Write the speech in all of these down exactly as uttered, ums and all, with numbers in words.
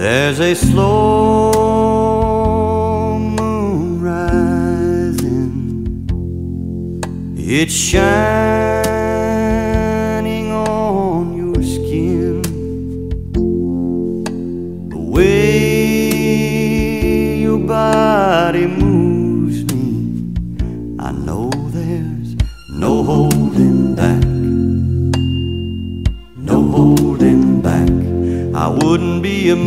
There's a slow moon rising, it's shining on your skin. The way your body moves me, I know there's no holding back, no holding back. I wouldn't be a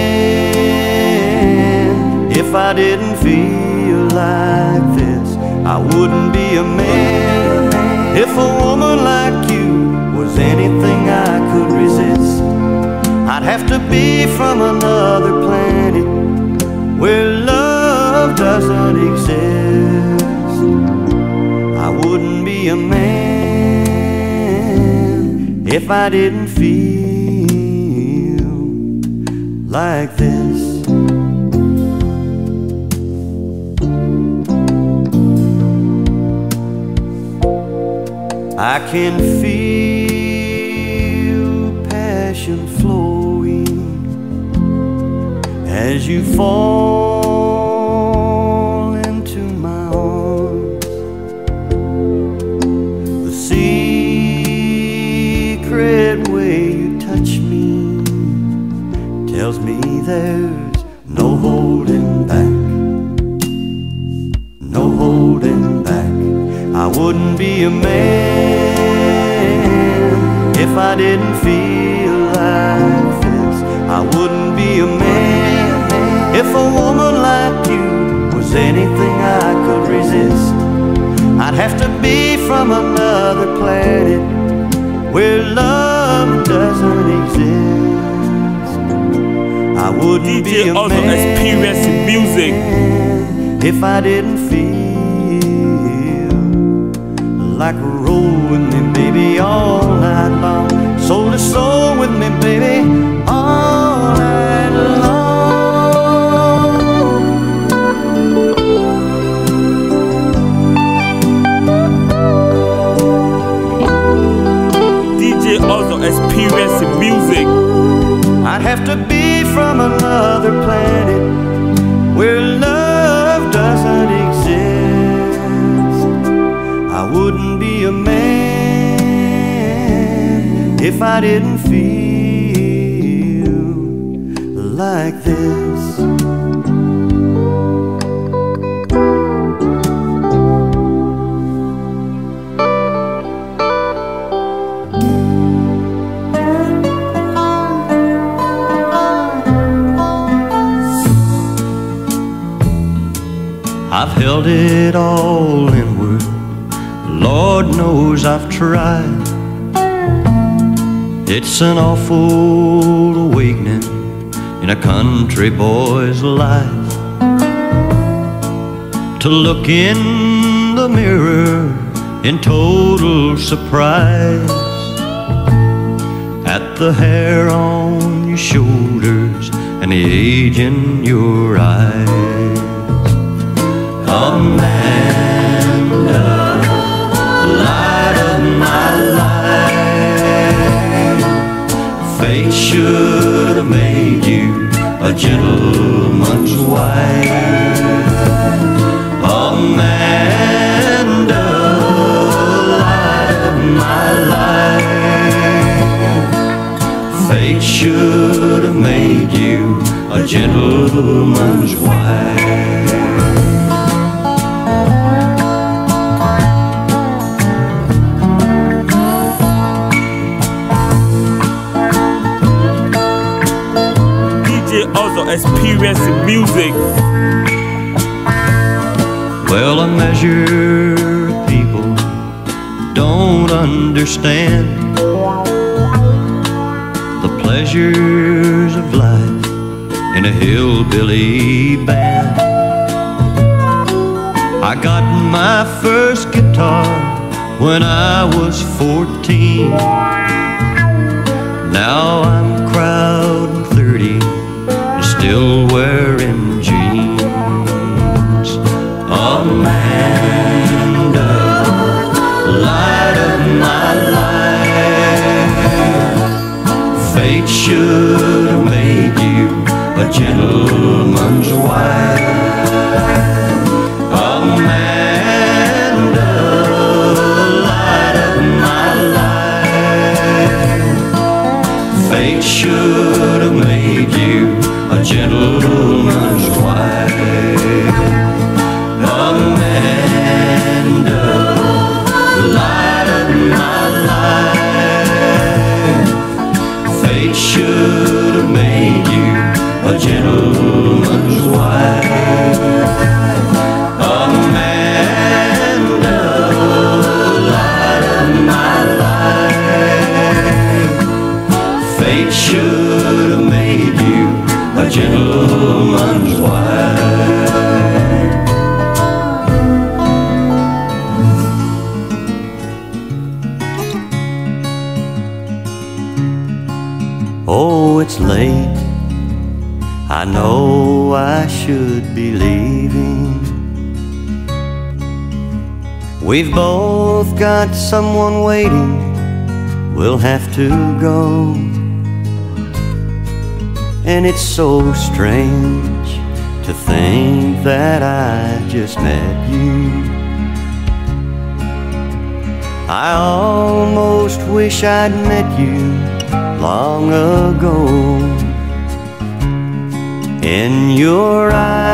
man if I didn't feel like this. I wouldn't be a man if a woman like you was anything I could resist. I'd have to be from another planet where love doesn't exist. I wouldn't be a man if I didn't feel like this. I can feel passion flowing as you fall into my arms. The secret way you touch me tells me there's no holding back, no holding back. I wouldn't be a man if I didn't feel like this. I wouldn't be a man if a woman like you was anything I could resist. I'd have to be from another planet where love doesn't exist. I wouldn't D J be a also man experience in music if I didn't feel like roll with me, baby, all night long. Soul to soul with me, baby, all night long. D J also experience in music. I'd have to be from another planet where love doesn't exist. I wouldn't be a man if I didn't feel like this. I've held it all inward, Lord knows I've tried. It's an awful awakening in a country boy's life, to look in the mirror in total surprise at the hair on your shoulders and the age in your eyes. Amanda, light of my life, fate should have made you a gentleman's wife. Amanda, light of my life, fate should have made you a gentleman's wife. Also experience in music. Well, a measure of people don't understand the pleasures of life in a hillbilly band. I got my first guitar when I was fourteen. Now I'm crowding thirty, still wearing jeans. Amanda, light of my life, fate should have made you gentleman's wife. Amanda, light of my life. Fate should have made you a gentleman's wife. Amanda, light of my life. Fate should have made you a gentleman's wife. Amanda, light of my life. Fate should have made you a gentleman's wife. Oh, it's late. I know I should be leaving. We've both got someone waiting. We'll have to go. And it's so strange to think that I just met you. I almost wish I'd met you long ago. In your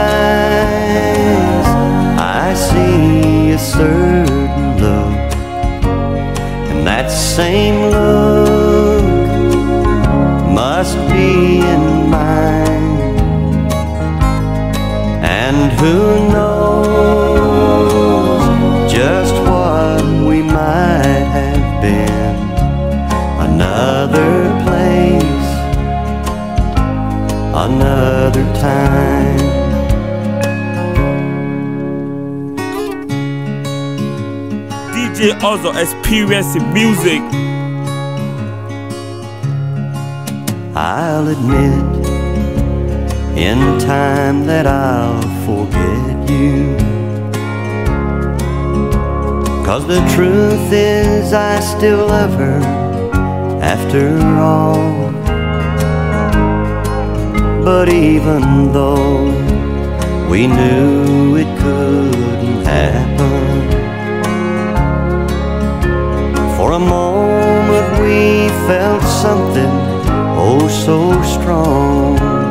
eyes I see a certain look, and that same look must be in mine. And who knows just what we might have been. Another place, another time. D J Ozzo experiencing music. I'll admit in time that I'll forget you, 'cause the truth is I still love her after all. But even though we knew it couldn't happen, for a moment we felt something oh so strong.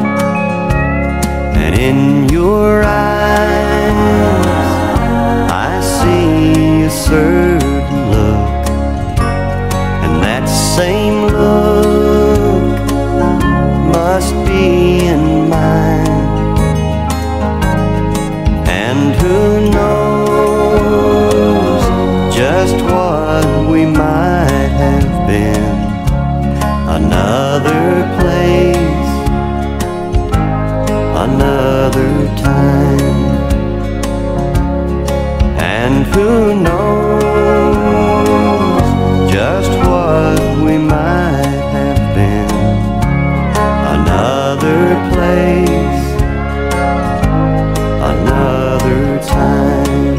And in your eyes I see a certain look, and that same look must be in mine. And who knows just what we might have been. Another place, another time. And who knows just what we might have been. Another place, another time.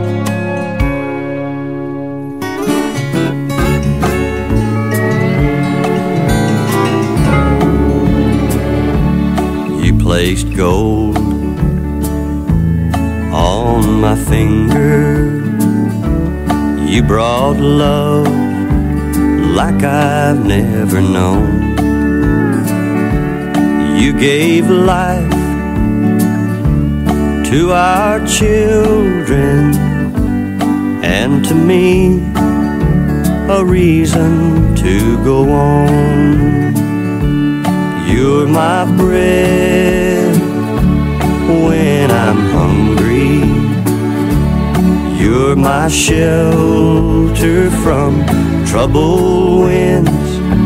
You placed gold on my finger. You brought love like I've never known. You gave life to our children, and to me a reason to go on. You're my bread when I'm hungry. You're my shelter from troubled winds.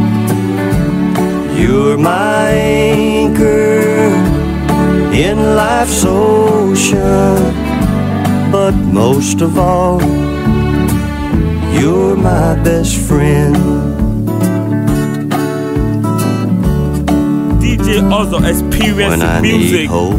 You're my anchor in life's ocean. But most of all, you're my best friend. D J Ozzo experiencing when I music. Need hope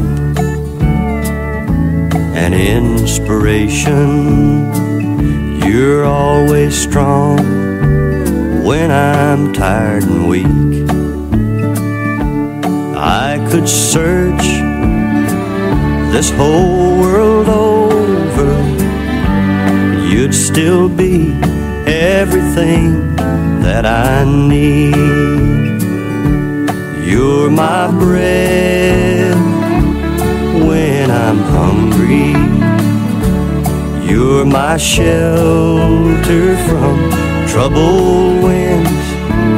and inspiration, you're always strong when I'm tired and weak. I could search this whole world over, you'd still be everything that I need. You're my bread when I'm hungry. You're my shelter from troubled winds.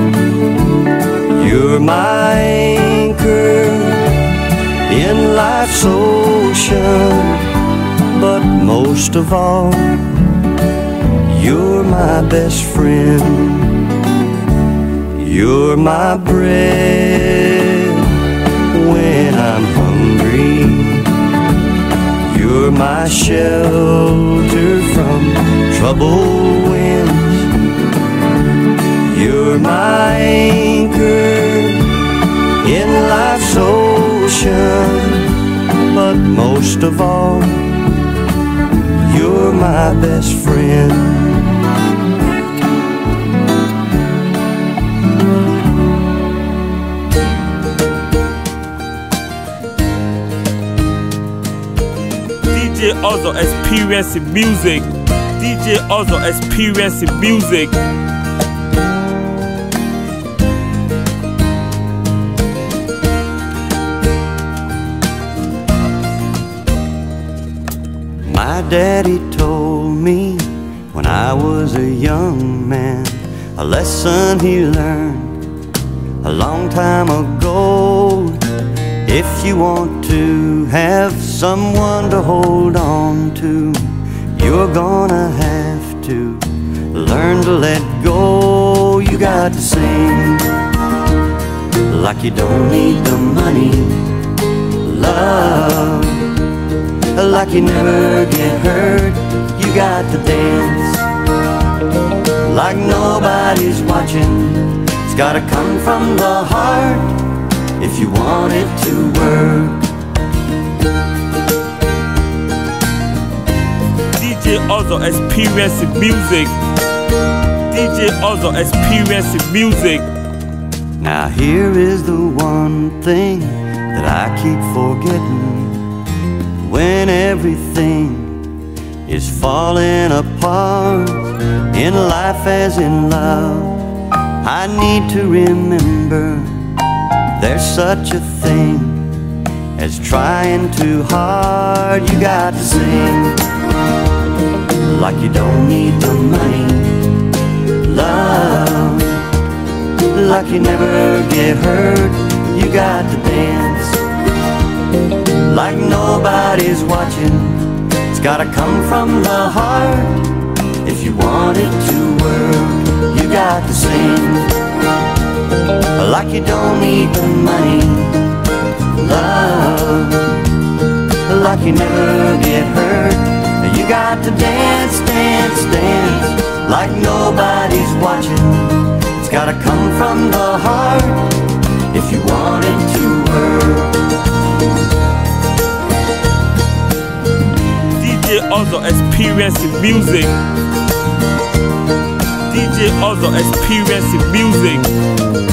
You're my anchor in life's ocean. But most of all, you're my best friend. You're my bread when I'm hungry. You're my shelter from troubled winds. You're my anchor in life's ocean. But most of all, you're my best friend. D J Ozo experiencing music. D J Ozo experiencing music. My daddy told me when I was a young man a lesson he learned a long time ago. If you want to have someone to hold on to, you're gonna have to learn to let go. You got to sing like you don't need the money. Love like you never get hurt. You got to dance like nobody's watching. It's gotta come from the heart if you want it to work. D J Ozo experiencing music. D J Ozo experiencing music. Now here is the one thing that I keep forgetting. When everything is falling apart in life as in love, I need to remember there's such a thing as trying too hard. You got to sing like you don't need the money. Love like you never get hurt. You got to dance like nobody's watching. It's gotta come from the heart if you want it to work. You got to sing like you don't need the money. Love like you never get hurt. You got to dance, dance, dance like nobody's watching. It's gotta come from the heart if you want it to work. D J Ozo experiencing music. D J Ozo experiencing music.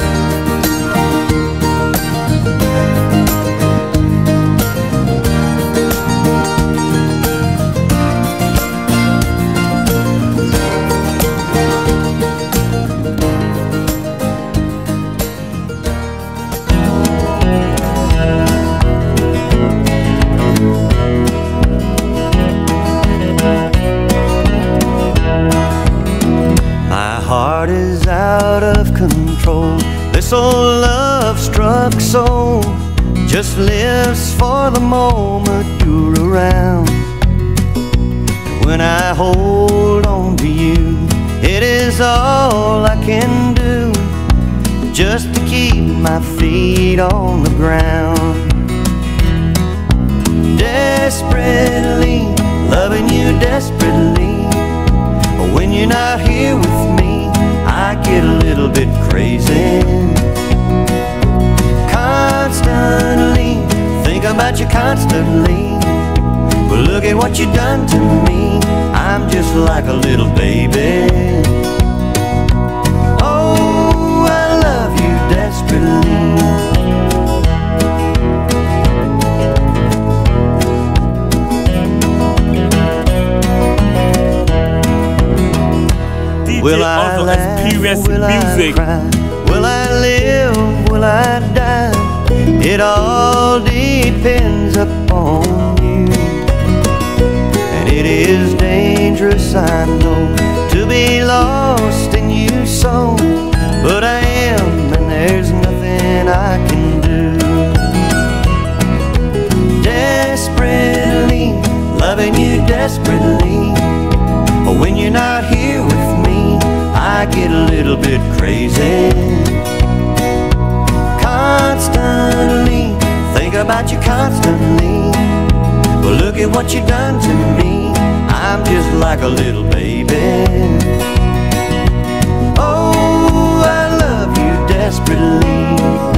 Is out of control. This old love-struck soul just lives for the moment you're around. When I hold on to you, it is all I can do just to keep my feet on the ground. Desperately loving you desperately, but when you're not here with me, I get a little bit crazy. Constantly think about you constantly, but look at what you done to me. I'm just like a little baby. Oh, I love you desperately. Will I laugh? Will I cry? Will I live? Will I die? It all depends upon you. And it is dangerous, I know, to be lost in you so, but I am, and there's nothing I can do. Desperately loving you desperately, but when you're not here with me, I get a little bit crazy. Constantly think about you constantly. Well, look at what you done to me. I'm just like a little baby. Oh, I love you desperately.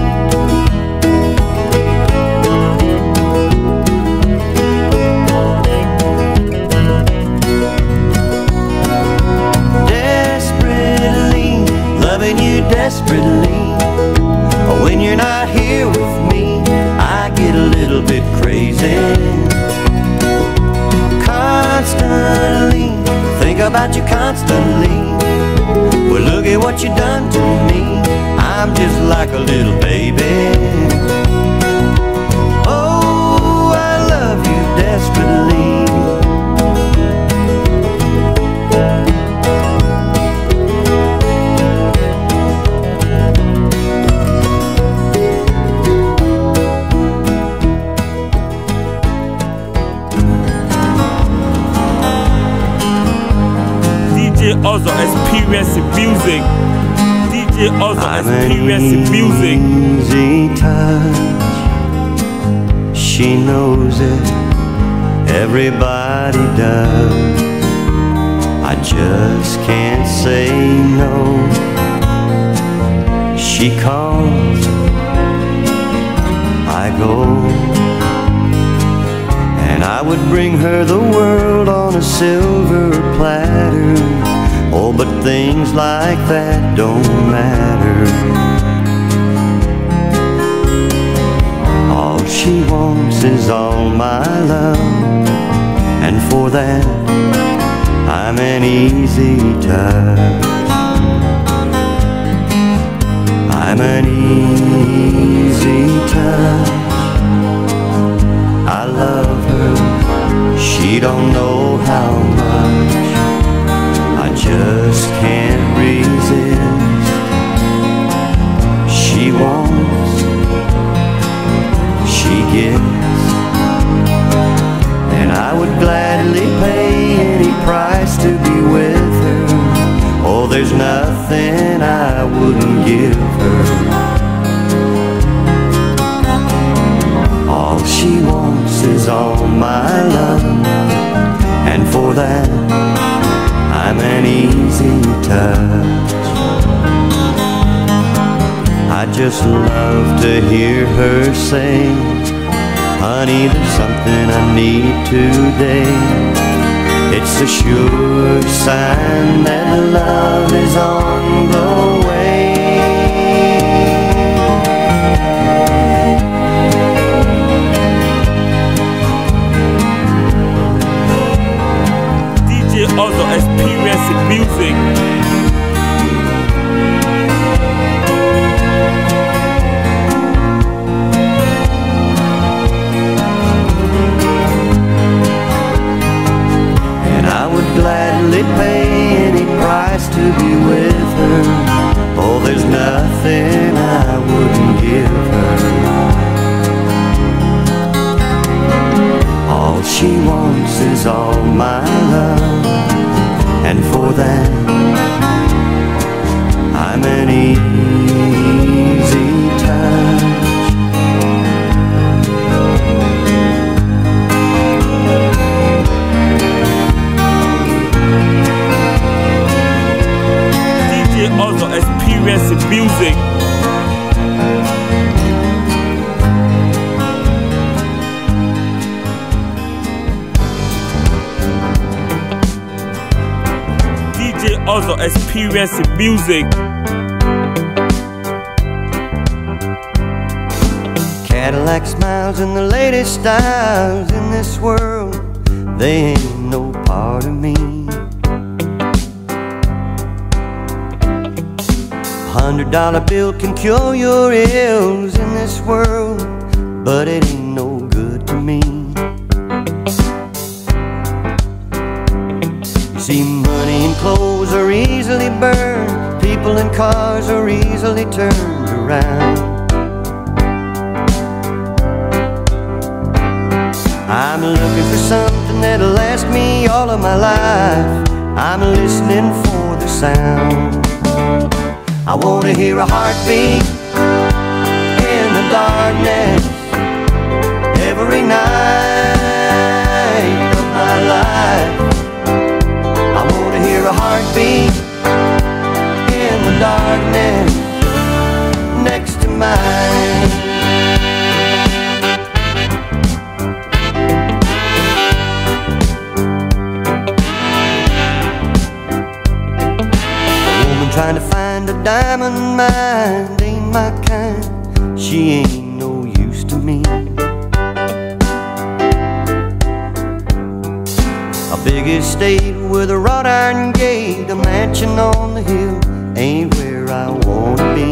Desperately, but when you're not here with me, I get a little bit crazy. Constantly think about you constantly. Well, look at what you done to me. I'm just like a little baby. Oh, I love you desperately. D J Ozo experiencing music. D J Ozo experiencing music. Easy touch. She knows it. Everybody does. I just can't say no. She calls, I go, and I would bring her the world on a silver platter. Oh, but things like that don't matter. All she wants is all my love, and for that I'm an easy touch. I'm an easy touch. I love her, she don't know how much. I just can't resist. She wants, she gets, and I would gladly pay any price to be with her. Oh, there's nothing I wouldn't give her. All she wants is all my love, and for that I'm an easy touch. I just love to hear her say, honey, there's something I need today. It's a sure sign that love is on the way. D J Ozo experiencing music. Gladly pay any price to be with her. Oh, there's nothing I wouldn't give her. All she wants is all my love, and for that I'm an easy touch. Also experiencing music. D J also experiencing music. Cadillac smiles and the latest styles in this world, they ain't no part of me. hundred dollar bill can cure your ills in this world, but it ain't no good to me. You see, money and clothes are easily burned, people and cars are easily turned around. I'm looking for something that'll last me all of my life. I'm listening for the sound. I wanna hear a heartbeat in the darkness every night of my life. I wanna hear a heartbeat in the darkness next to mine. Trying to find a diamond mine ain't my kind. She ain't no use to me. A big estate with a wrought iron gate, a mansion on the hill ain't where I wanna be.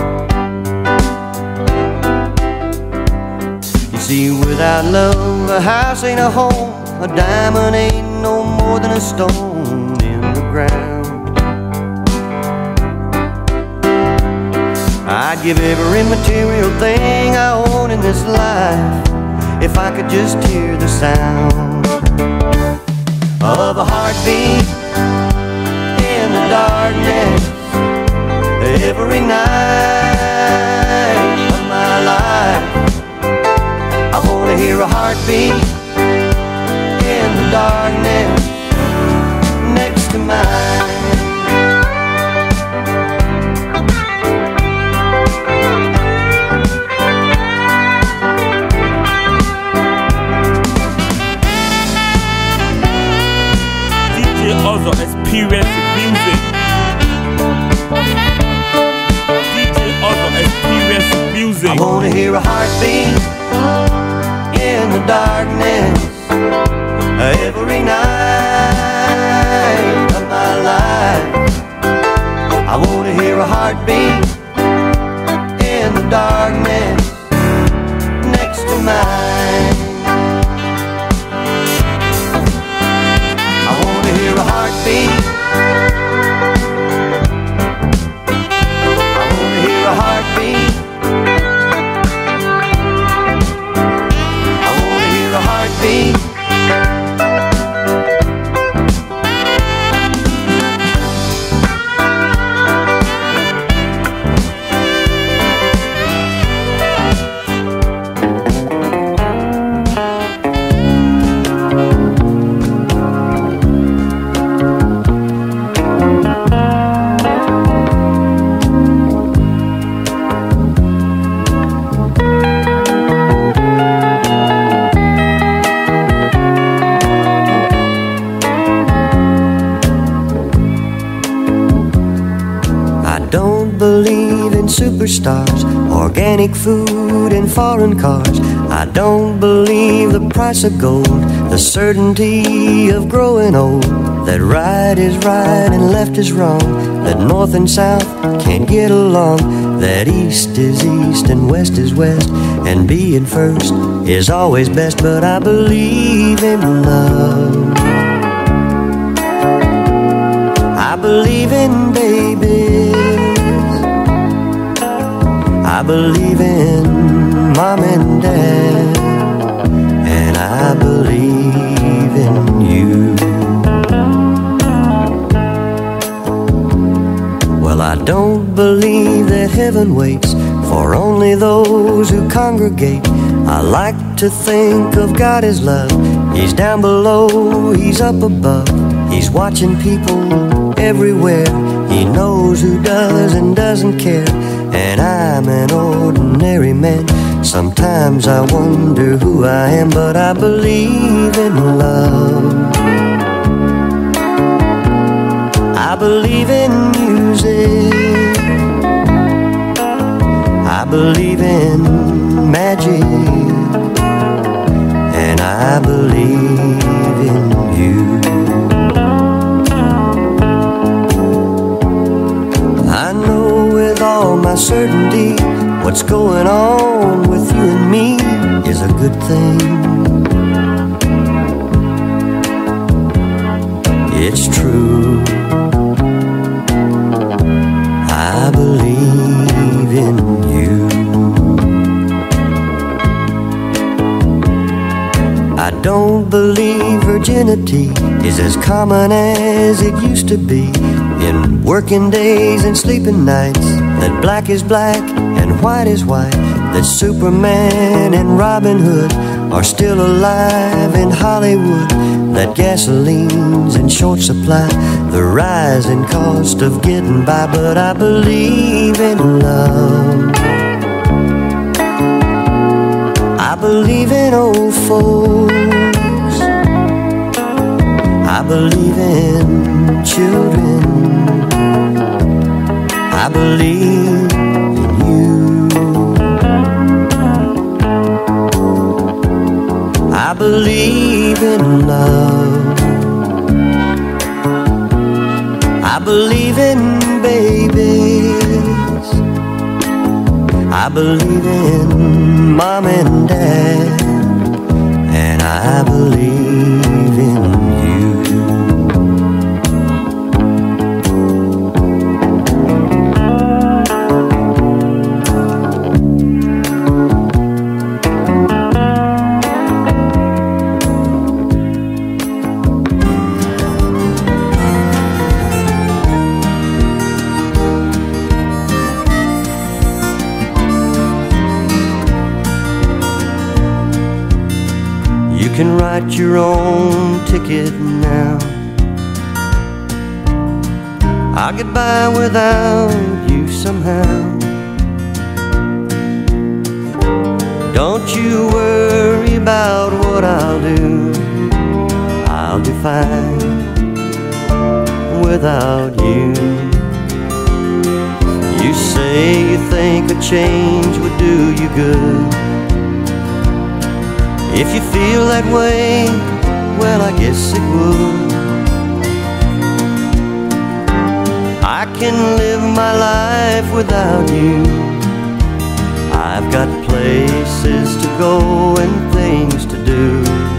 You see, without love, a house ain't a home, a diamond ain't no more than a stone in the ground. I'd give every material thing I own in this life if I could just hear the sound of a heartbeat in the darkness every night of my life. I wanna hear a heartbeat in the darkness next to mine. Also experience music. D J also experience music. I wanna hear a heartbeat in the darkness every night of my life. I wanna hear a heartbeat in the darkness next to mine. A heartbeat. I wanna hear a heartbeat. I wanna hear a heartbeat. Believe in superstars, organic food and foreign cars. I don't believe the price of gold, the certainty of growing old, that right is right and left is wrong, that north and south can't get along, that east is east and west is west, and being first is always best. But I believe in love. I believe in babies. I believe in mom and dad, and I believe in you. Well, I don't believe that heaven waits for only those who congregate. I like to think of God as love. He's down below, He's up above. He's watching people everywhere. He knows who does and doesn't care. And I'm an ordinary man. Sometimes I wonder who I am, but I believe in love. I believe in music. I believe in magic. And I believe in you. I know with all my certainty. What's going on with you and me is a good thing. It's true, I believe in you. I don't believe virginity is as common as it used to be. In working days and sleeping nights, that black is black and white is white, that Superman and Robin Hood are still alive in Hollywood, that gasoline's in short supply, the rising cost of getting by. But I believe in love, I believe in old folks, I believe in children, I believe in you, I believe in love, I believe in babies, I believe in mom and dad, and I believe in you. You can write your own ticket now. I'll get by without you somehow. Don't you worry about what I'll do, I'll be fine without you. You say you think a change would do you good. If you feel that way, well, I guess it would. I can live my life without you. I've got places to go and things to do,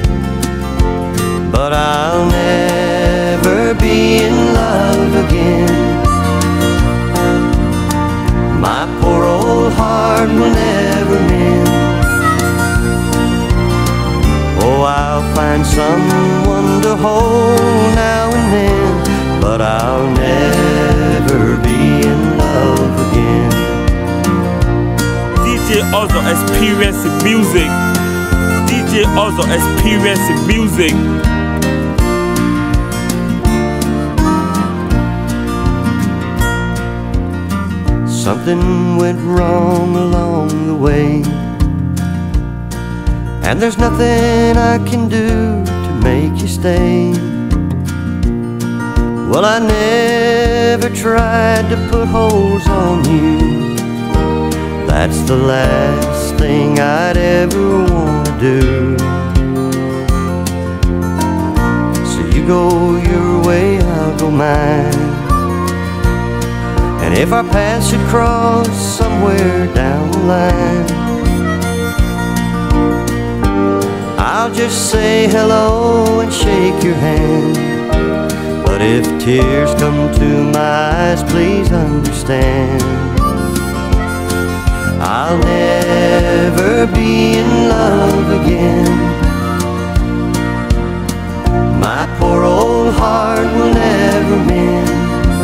but I'll never be in love again. My poor old heart will never mend. Oh, I'll find someone to hold now and then, but I'll never be in love again. D J Ozzo Experience Music. D J Ozzo Experience Music. Something went wrong along the way, and there's nothing I can do to make you stay. Well, I never tried to put holes on you. That's the last thing I'd ever want to do. So you go your way, I'll go mine. And if our paths should cross somewhere down the line, I'll just say hello and shake your hand. But if tears come to my eyes, please understand, I'll never be in love again. My poor old heart will never mend.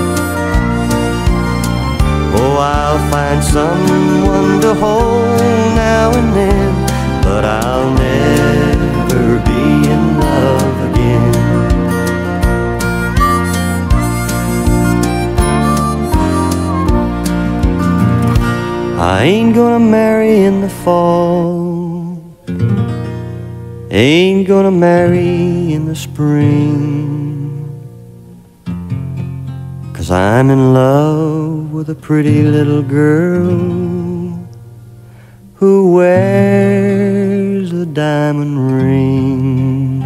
Oh, I'll find someone to hold now and then, but I'll never be in love again. I ain't gonna marry in the fall, ain't gonna marry in the spring, 'cause I'm in love with a pretty little girl who wears a diamond ring.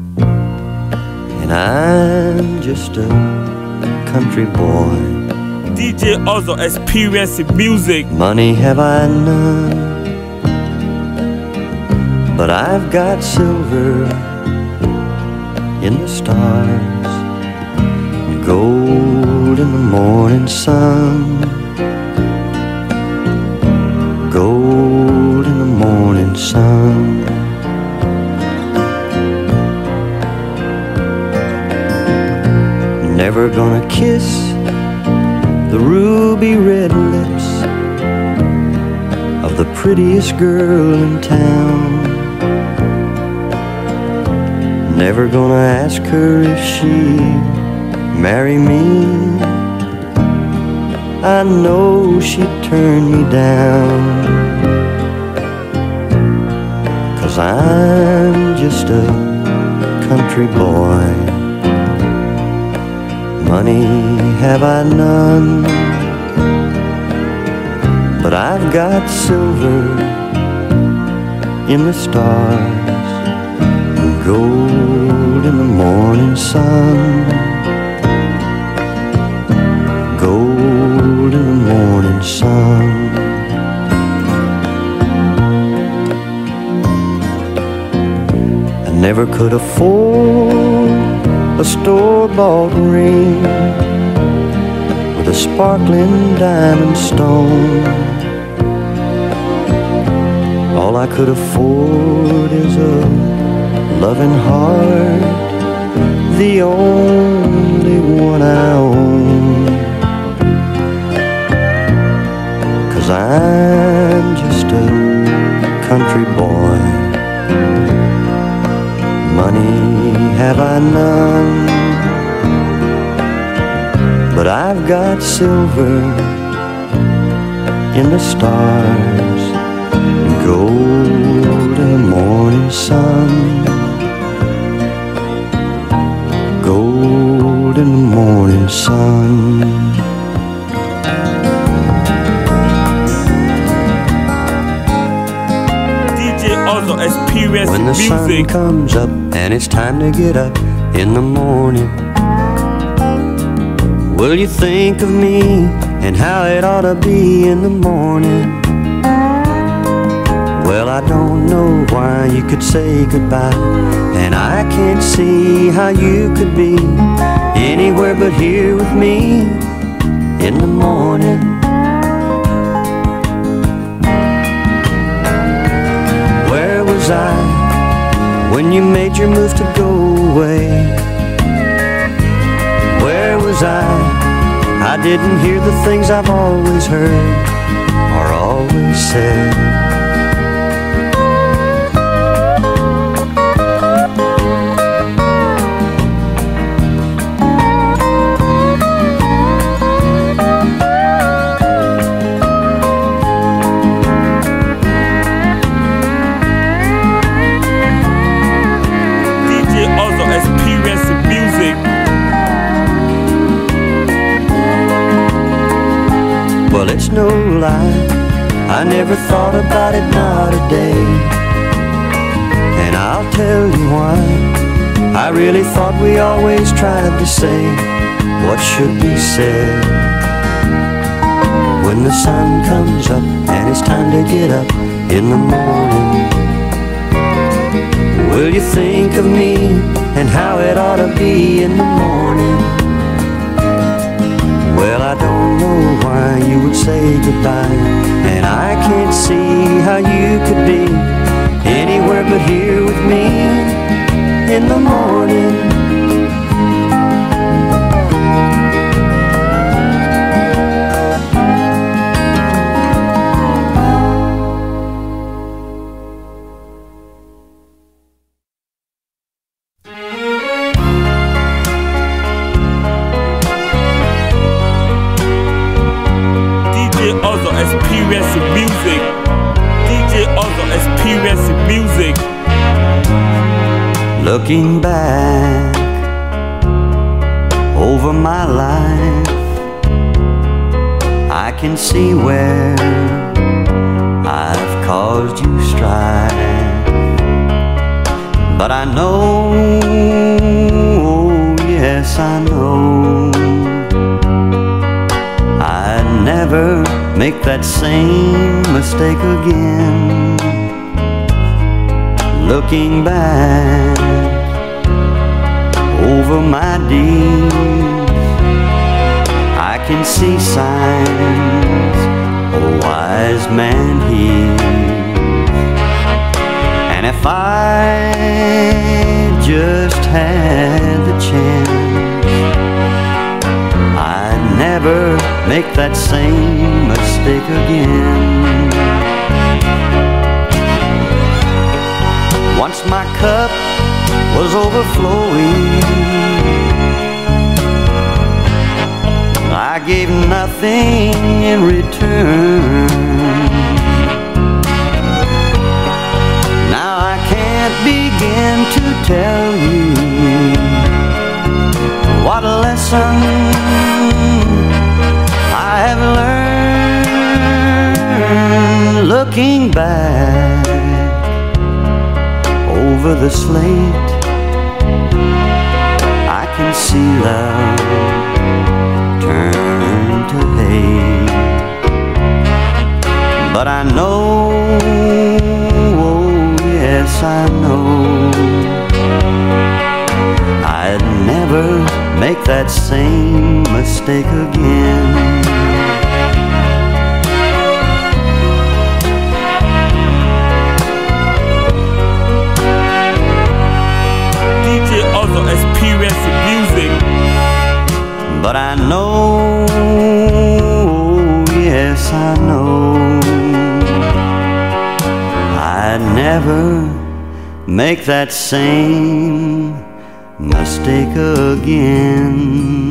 And I'm just a country boy D J also experience music. Money have I none, but I've got silver in the stars, gold in the morning sun, gold in the morning sun. Never gonna kiss the ruby red lips of the prettiest girl in town. Never gonna ask her if she'd marry me. I know she'd turn me down, 'cause I'm just a country boy. Money have I none, but I've got silver in the stars, gold in the morning sun, gold in the morning sun. I never could afford a store-bought ring with a sparkling diamond stone. All I could afford is a loving heart, the only one I own. 'Cause I'm just a country boy. Money have I none, but I've got silver in the stars, gold in the morning sun, gold in the morning sun. D J also experience When the music. sun comes up and it's time to get up in the morning, will you think of me and how it ought to be in the morning? Well, I don't know why you could say goodbye, and I can't see how you could be anywhere but here with me in the morning. Where was I when you made your move to go away? Where was I? I didn't hear the things I've always heard or always said. Well, it's no lie, I never thought about it, not a day. And I'll tell you why. I really thought we always tried to say what should be said. When the sun comes up and it's time to get up in the morning, will you think of me and how it ought to be in the morning? Well, I don't know why you would say goodbye, and I can't see how you could be anywhere but here with me in the morning. Also experience music. D J also experience music. Looking back over my life, I can see where I've caused you strife. But I know, oh yes I know, I make that same mistake again. Looking back over my deeds, I can see signs a wise man hears. And if I just had the chance, I'd never make that same mistake again. Once my cup was overflowing, I gave nothing in return. Now I can't begin to tell you what a lesson I have learned. Looking back over the slate, I can see love turn to hate. But I know, oh yes I know, I'd never make that same mistake again. Also experience music. But I know, yes I know, I'd never make that same mistake again.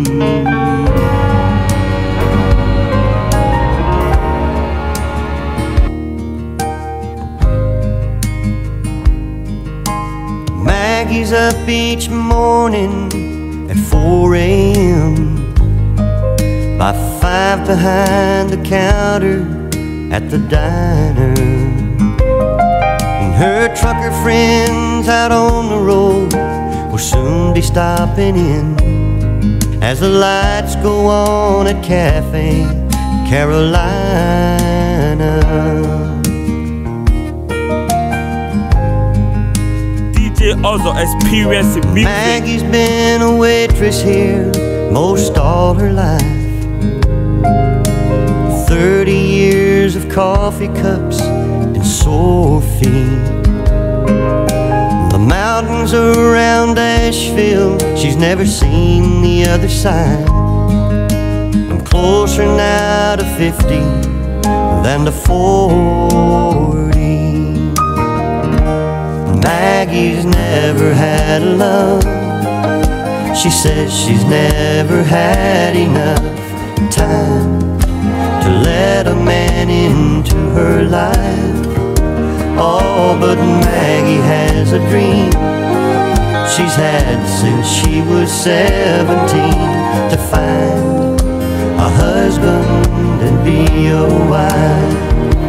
Maggie's up each morning at four A M By five behind the counter at the diner. And her trucker friends out on the road will soon be stopping in as the lights go on at Cafe Carolina. Also experience music. Maggie's been a waitress here most all her life. Thirty years of coffee cups and sore feet. The mountains around Asheville, she's never seen the other side. I'm closer now to fifty than to forty. Maggie's never had a love. She says she's never had enough time to let a man into her life. Oh, but Maggie has a dream she's had since she was seventeen, to find a husband and be a wife.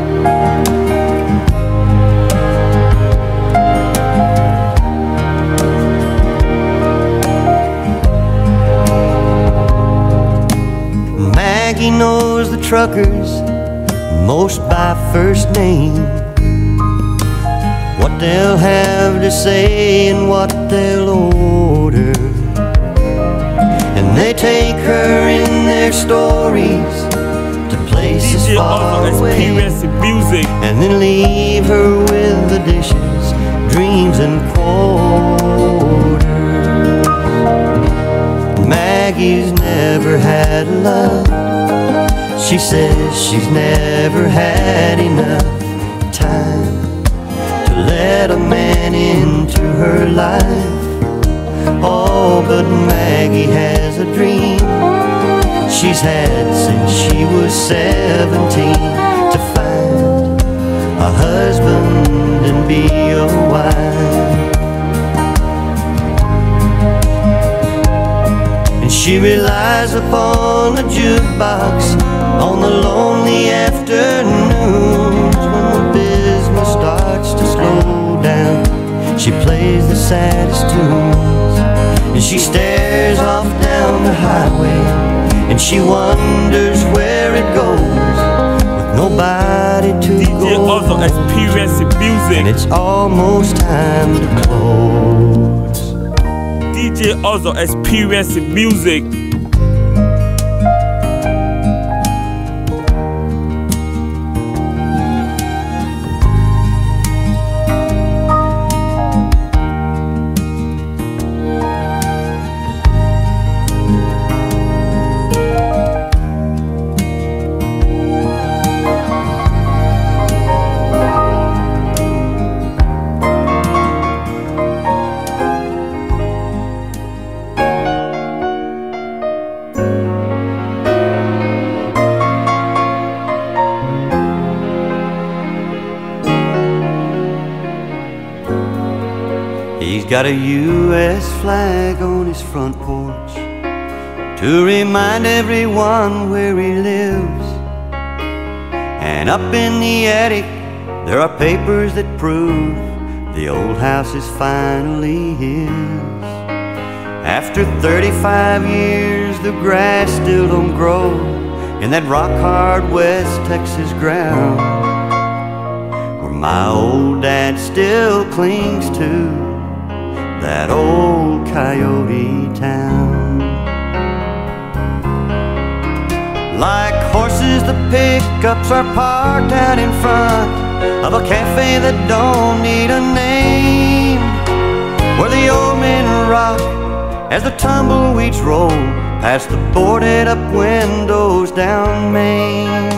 Maggie knows the truckers most by first name, what they'll have to say and what they'll order. And they take her in their stories to places far away, music. and then leave her with the dishes, dreams and quarters. Maggie's never had love. She says she's never had enough time to let a man into her life. Oh, but Maggie has a dream she's had since she was seventeen, to find a husband and be a wife. And she relies upon the jukebox on the lonely afternoons when the business starts to slow down. She plays the saddest tunes, and she stares off down the highway, and she wonders where it goes nobody to D J go. also experiencing music. And it's almost time to close. D J also experiencing music. He's got a U S flag on his front porch to remind everyone where he lives. And up in the attic there are papers that prove the old house is finally his. After thirty-five years the grass still don't grow in that rock-hard West Texas ground where my old dad still clings to that old coyote town. Like horses, the pickups are parked out in front of a cafe that don't need a name, where the old men rock as the tumbleweeds roll past the boarded up windows down Main.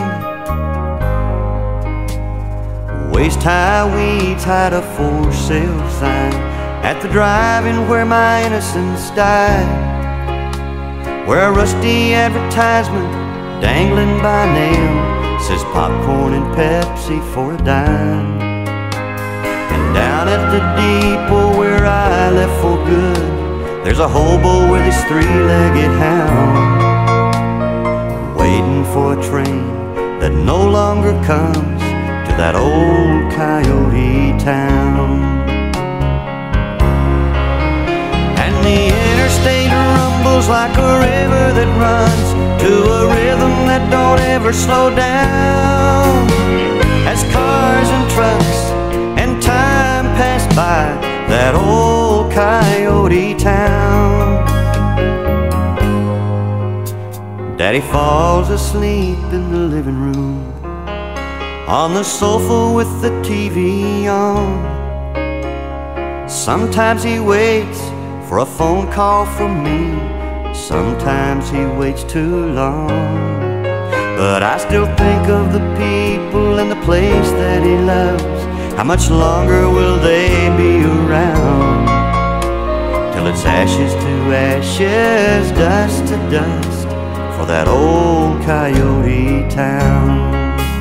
Waist-high weeds hide a for sale sign at the drive-in where my innocence died, where a rusty advertisement dangling by a nail says popcorn and Pepsi for a dime. And down at the depot where I left for good, there's a hobo with his three-legged hound, waiting for a train that no longer comes to that old coyote town. The interstate rumbles like a river that runs to a rhythm that don't ever slow down, as cars and trucks and time pass by that old coyote town. Daddy falls asleep in the living room on the sofa with the T V on. Sometimes he waits for a phone call from me, sometimes he waits too long. But I still think of the people and the place that he loves. How much longer will they be around? Till it's ashes to ashes, dust to dust for that old coyote town.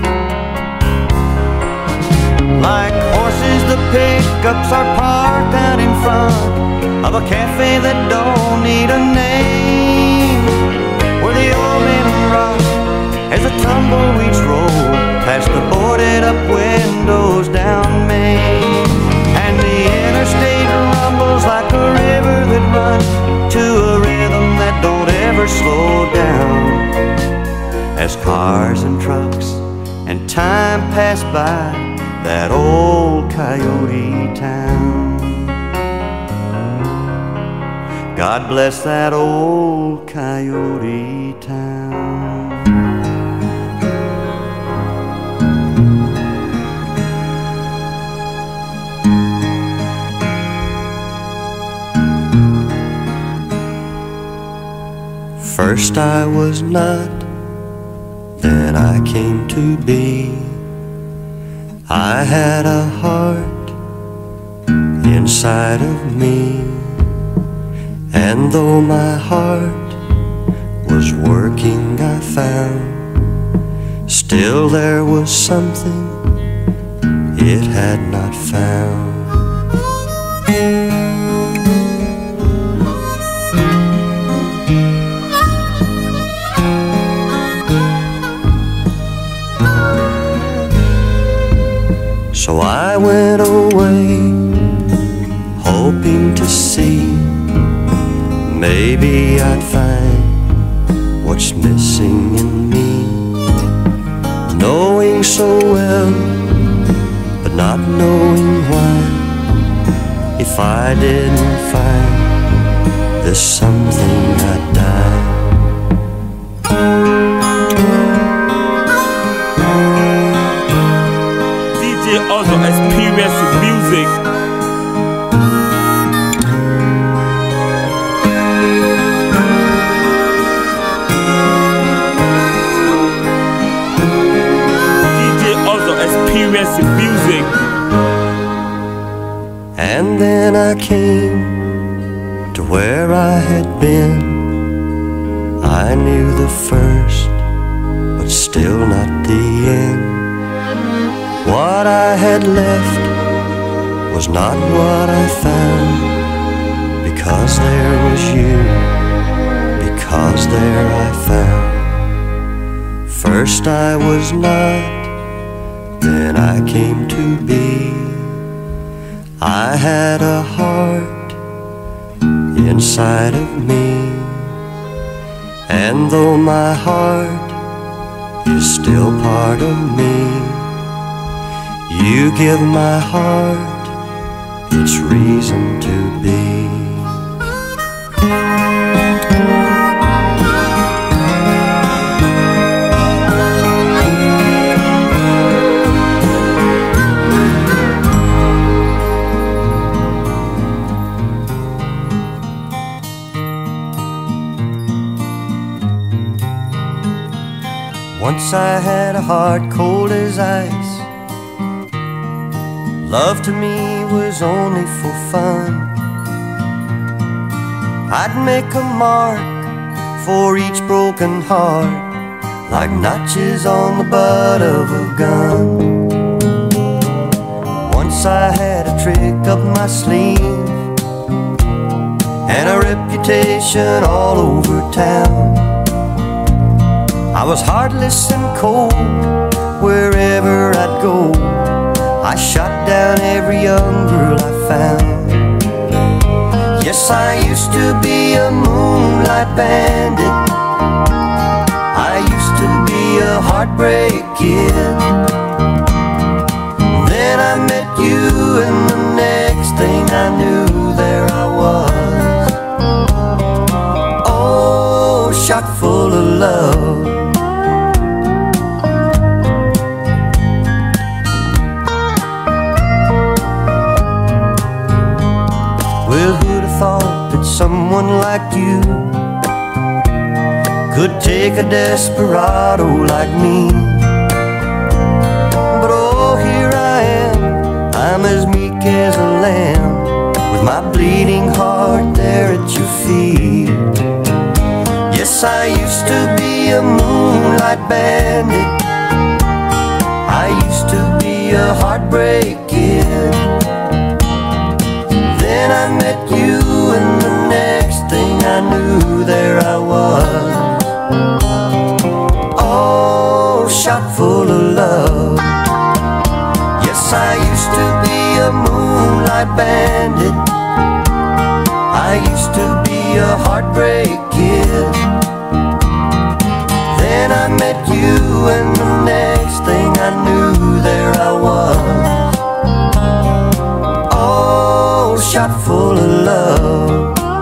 Like horses, the pickups are parked out in front of a cafe that don't need a name, where the old men rock as the tumbleweeds roll past the boarded up windows down Main. And the interstate rumbles like a river that runs to a rhythm that don't ever slow down, as cars and trucks and time pass by that old coyote town. God bless that old coyote town. First I was not, then I came to be. I had a heart inside of me, and though my heart was working, I found still there was something it had not found. So I went away, hoping to see maybe I'd find what's missing in me. knowing so well, but not knowing why. If I didn't find there's something, I'd die. D J Ozzo Experience Music. Experience Music. And then I came to where I had been. I knew the first, but still not the end. What I had left was not what I found, because there was you, because there I found. First I was not, then I came to be. I had a heart inside of me, and though my heart is still part of me, you give my heart its reason to be. Once I had a heart cold as ice. Love to me was only for fun. I'd make a mark for each broken heart, like notches on the butt of a gun. Once I had a trick up my sleeve, and a reputation all over town. I was heartless and cold wherever I'd go. I shot down every young girl I found. Yes, I used to be a moonlight bandit. I used to be a heartbreak kid. Then I met you, and the next thing I knew, there I was. Oh, shot full of love. Well, who'd have thought that someone like you could take a desperado like me? But oh, here I am, I'm as meek as a lamb, with my bleeding heart there at your feet. Yes, I used to be a moonlight bandit. I used to be a heartbreak kid. Then I met you, and the next thing I knew, there I was. Oh, shot full of love. Yes, I used to be a moonlight bandit. I used to be a heartbreak kid. Then I met you, and the next thing I knew, there I was. Shot full of love.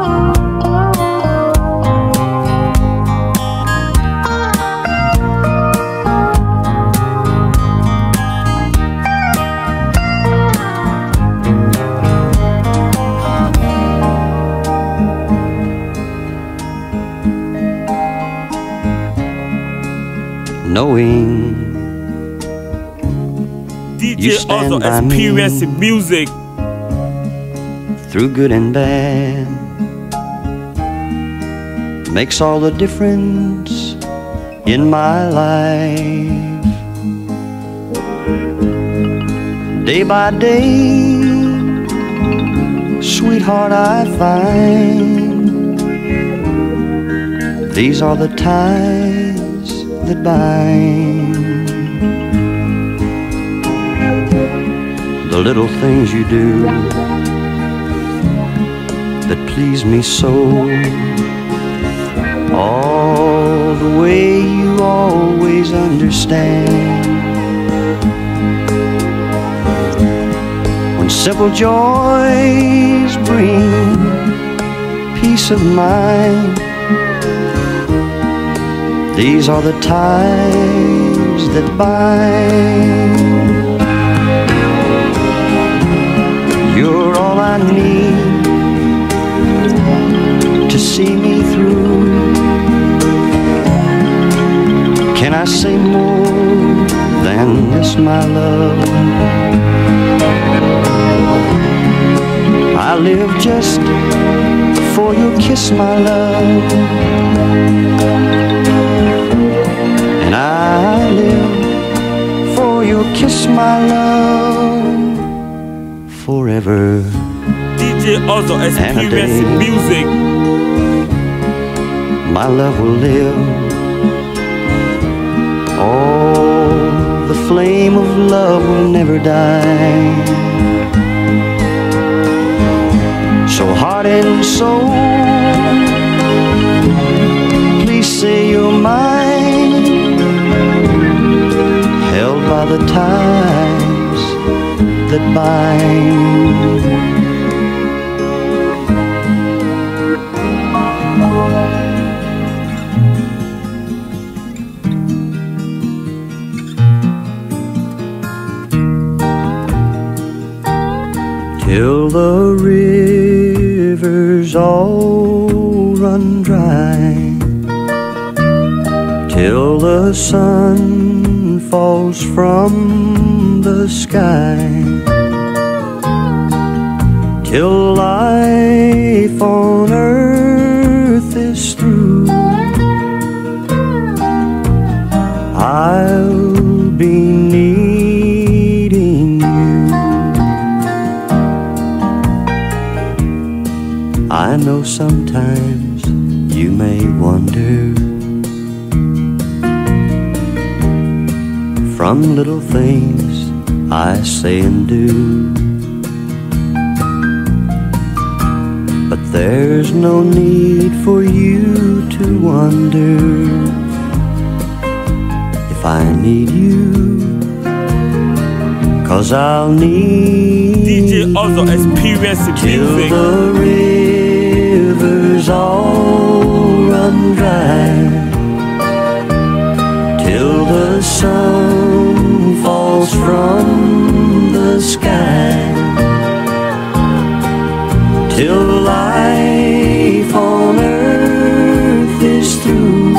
Knowing D J Ozzo Experience Music. Through good and bad, makes all the difference in my life. Day by day, sweetheart, I find these are the ties that bind. The little things you do that please me so, all the way you always understand. Simple joys bring peace of mind. These are the ties that bind. You're all I need to see me through. Can I say more than this, my love? I live just for your kiss, my love. And I live for your kiss, my love, forever. D J Ozzo Experience Music. My love will live. Oh, the flame of love will never die. So heart and soul, please say you're mine, held by the ties that bind. Till the rivers all run dry, till the sun falls from the sky, till life on earth is through, I'll be needing you. I know sometimes you may wonder, from little things I say and do, but there's no need for you to wonder if I need you, 'cause I'll need D J Ozzo Experience Music. Till the rivers all run dry, till the sun falls from the sky, till life on earth is through,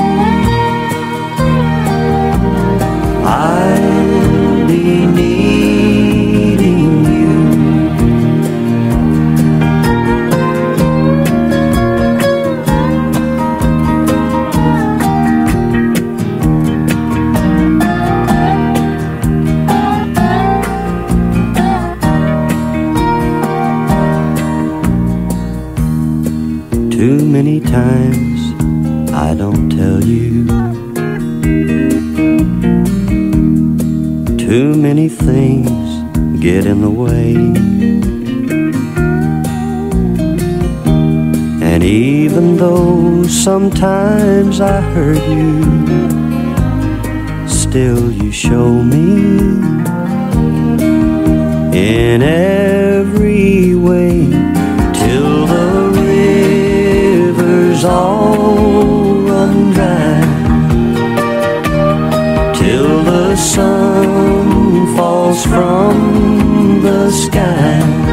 I'll be needing you. Too many times I don't tell you, too many things get in the way, and even though sometimes I hurt you, still you show me in every way, till the rivers all run dry, till the sun falls from the sky,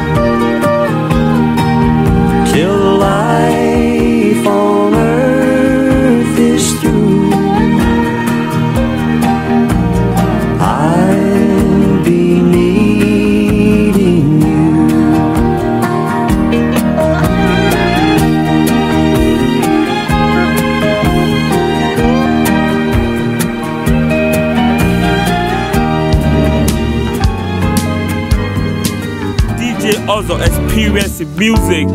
till life on earth is through, I'll be needing you. D J Ozzo Experience Music.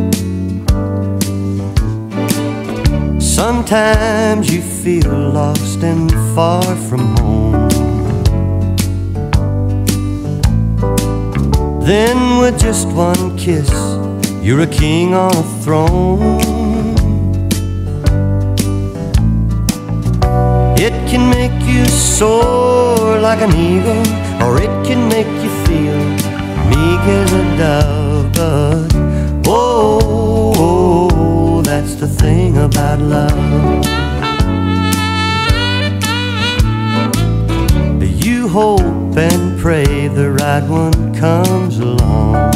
Sometimes you feel lost and far from home, then with just one kiss you're a king on a throne. It can make you soar like an eagle, or it can make you feel meek as a dove, but oh, oh, that's the thing about love. You hope and pray the right one comes along,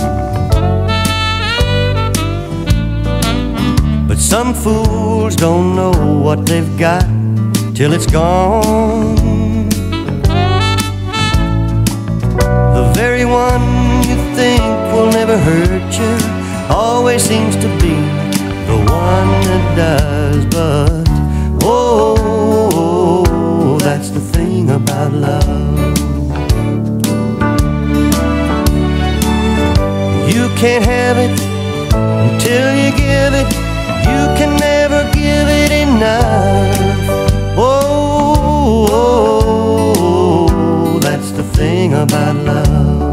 but some fools don't know what they've got till it's gone. The very one you think will never hurt you always seems to be the one that does, but oh, that's the thing about love. You can't have it until you give it. You can never give it enough. Oh, oh, oh, that's the thing about love.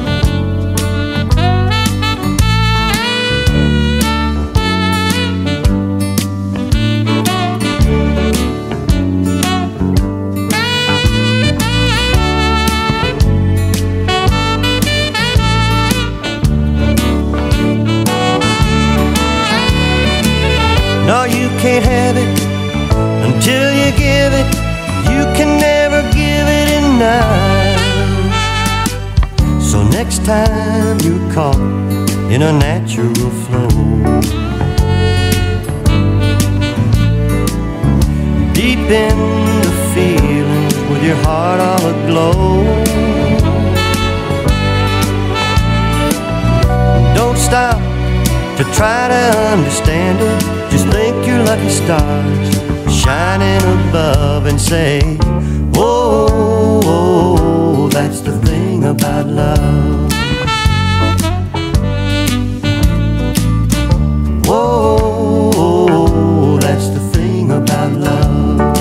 No, you can't have it until you give it. You can never give it enough. So next time you're caught in a natural flow, deep in the feelings with your heart all aglow, don't stop to try to understand it. Just think your lucky stars shining above and say, oh, oh, that's the thing about love. Oh, oh, that's the thing about love.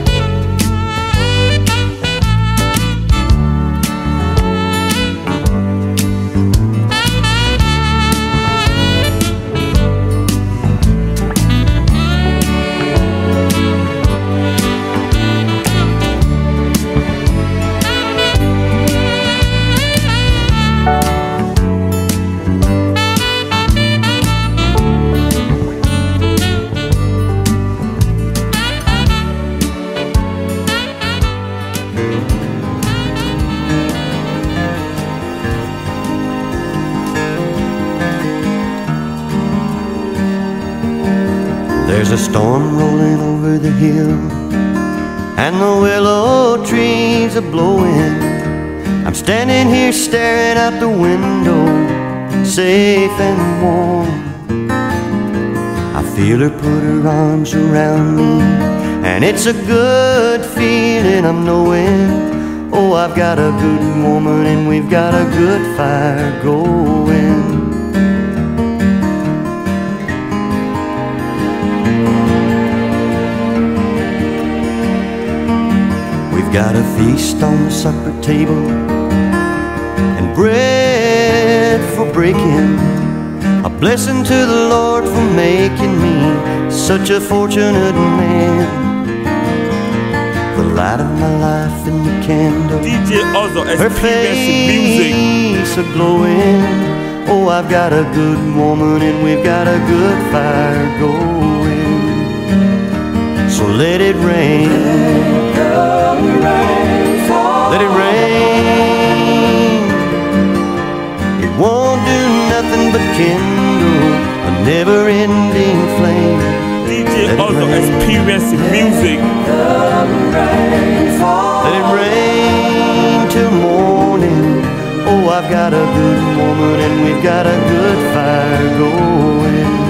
There's a storm rolling over the hill, and the willow trees are blowing. I'm standing here staring out the window, safe and warm. I feel her put her arms around me, and it's a good feeling. I'm knowing, oh, I've got a good woman and we've got a good fire going. Got a feast on the supper table and bread for breaking. A blessing to the Lord for making me such a fortunate man. The light of my life in the candle, D J Ozzo, her face a glowing. Oh, I've got a good woman and we've got a good fire going. So let it rain. Let it rain. It won't do nothing but kindle a never-ending flame. D J Ozzo experiencing music. Let it rain till morning. Oh, I've got a good woman and we've got a good fire going.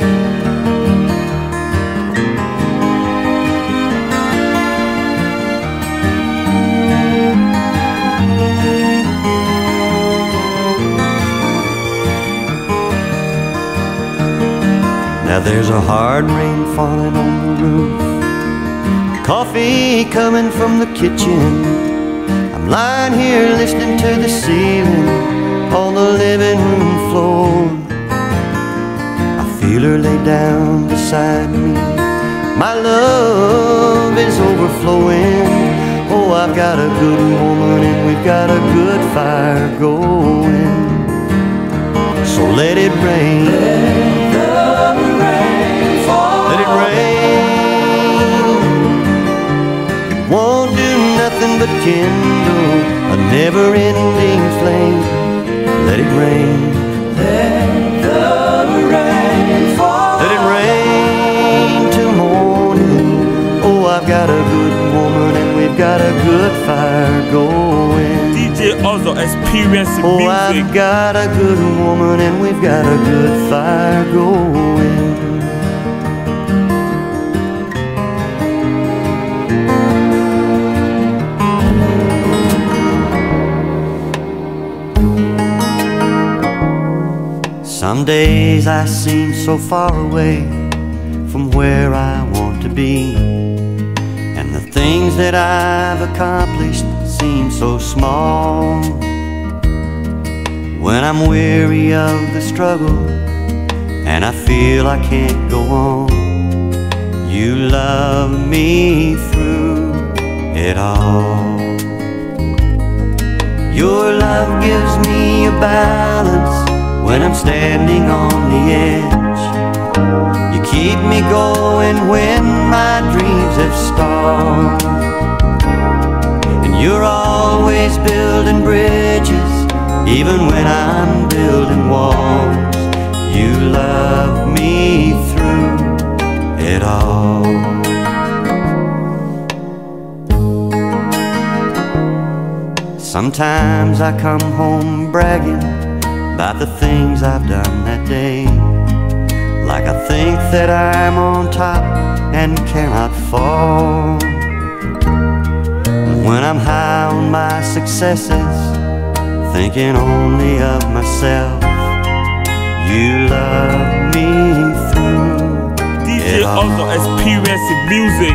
Now there's a hard rain falling on the roof, coffee coming from the kitchen. I'm lying here listening to the ceiling on the living room floor. I feel her lay down beside me. My love is overflowing. Oh, I've got a good woman and we've got a good fire going. So let it rain. Let the rain fall. Let it rain. It won't do nothing but kindle a never-ending flame. Let it rain. Let the rain fall. Let it rain till morning. Oh, I've got a good woman and we've got a good fire going. D J Ozzo experiencing oh, music. Oh, I've got a good woman and we've got a good fire going. Some days I seem so far away from where I want to be, and the things that I've accomplished seem so small. When I'm weary of the struggle and I feel I can't go on, you love me through it all. Your love gives me a balance when I'm standing on the edge. You keep me going when my dreams have stalled. And you're always building bridges, even when I'm building walls. You love me through it all. Sometimes I come home bragging about the things I've done that day, like I think that I'm on top and cannot fall. When I'm high on my successes, thinking only of myself, you love me through D J it all. Ozzo experiencing music.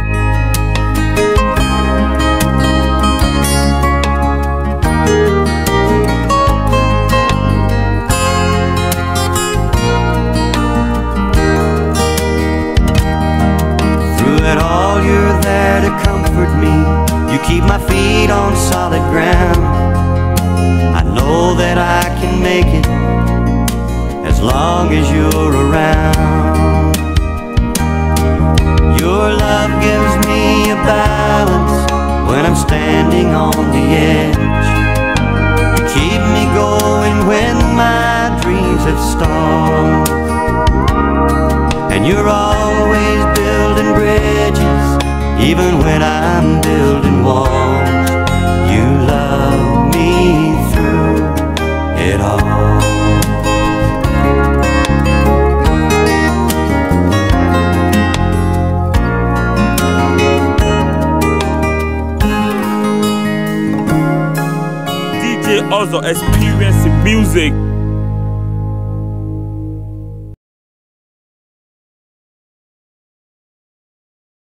At all, you're there to comfort me. You keep my feet on solid ground. I know that I can make it as long as you're around. Your love gives me a balance when I'm standing on the edge. You keep me going when my dreams have stalled. And you're always building bridges, even when I'm building walls. You love me through it all. D J Ozzo experiencing music.